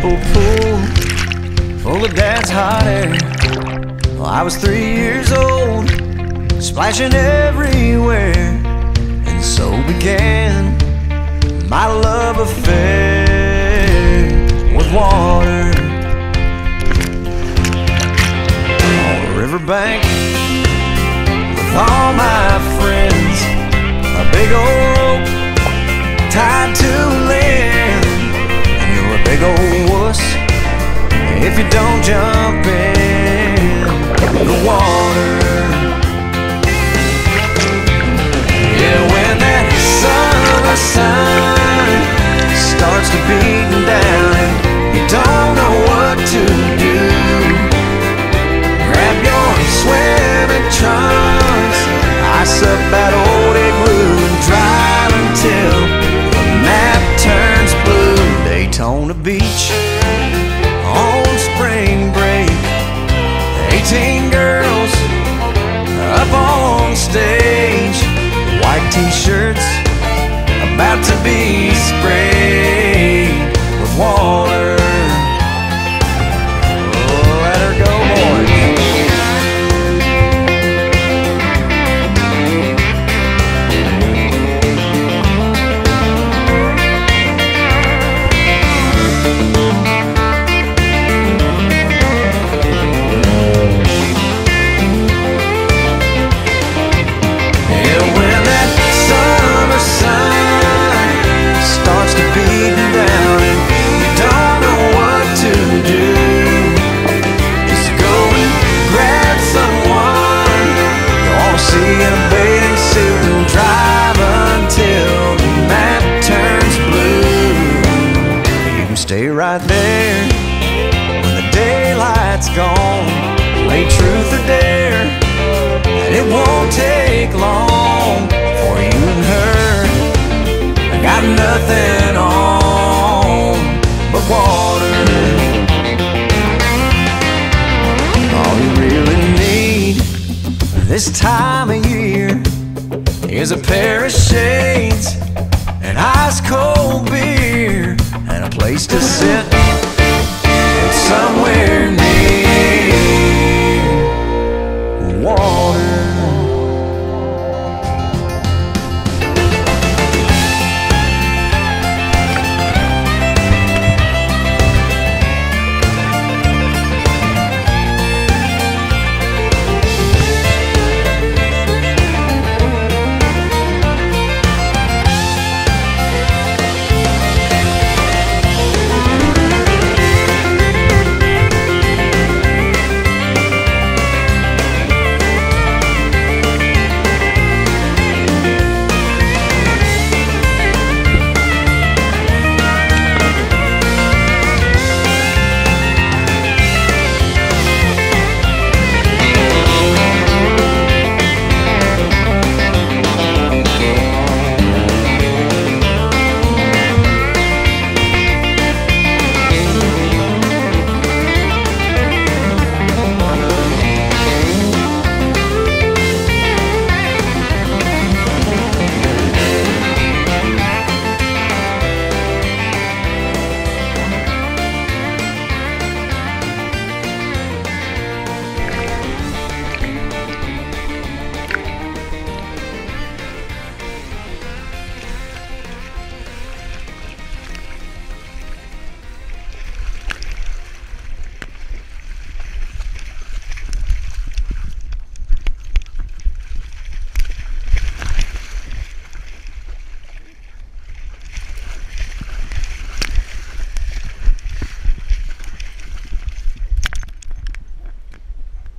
people pool full of dad's hot air. Well, I was 3 years old, splashing everywhere, and so began my love affair with water. On the riverbank with all my friends, a big old rope tied to a limb, and you're a big old wuss if you don't jump in the water. Yeah, when that summer sun starts to beating down and you don't know what to do, grab your swimming trunks, ice up that old igloo, and drive until the map turns blue. Daytona Beach on spring break, 18 girls up on stage, white t-shirts about to be sprayed with water. Oh, let her go, boys. Stay right there when the daylight's gone. Play truth or dare, and it won't take long for you and her. I got nothing on but water. All you really need this time of year is a pair of shades, an ice cold beer, and a place to sit